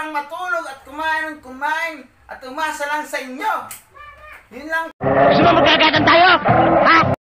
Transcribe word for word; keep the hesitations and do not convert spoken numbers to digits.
lang matulog at kumain ng kumain at umasa lang sa inyo. Yun lang. Gusto mo magkagatan tayo? Ha?